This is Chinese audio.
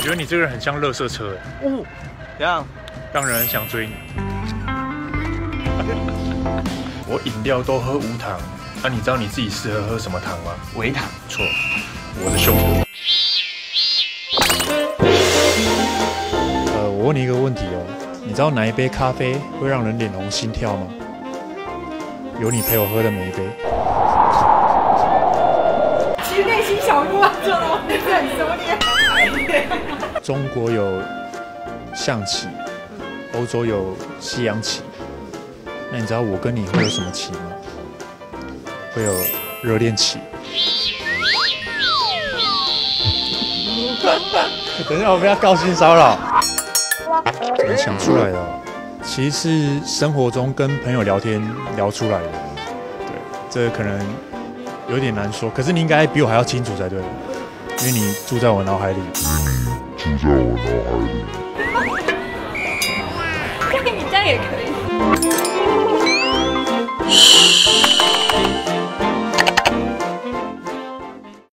觉得你这个人很像垃圾车哎。 哦，怎样？ 让人很想追你。我饮料都喝无糖，那你知道你自己适合喝什么糖吗？ 微糖。 错，我的胸部。我问你一个问题哦，你知道哪一杯咖啡会让人脸红心跳吗？有你陪我喝的每一杯。 其实内心小鹿啊，做到很收敛。 中国有象棋，欧洲有西洋棋。那你知道我跟你会有什么棋吗？会有热恋期。等一下，我不要告性骚扰。怎么想出来的哦？其实是生活中跟朋友聊天聊出来的。对，这个可能有点难说，可是你应该比我还要清楚才对，因为你住在我脑海里。 对，你这样也可以。